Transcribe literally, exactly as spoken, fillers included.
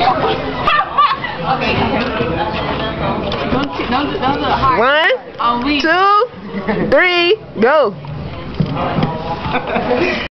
Okay. Don't, don't, don't do it hard. One, Um, we two, three, go.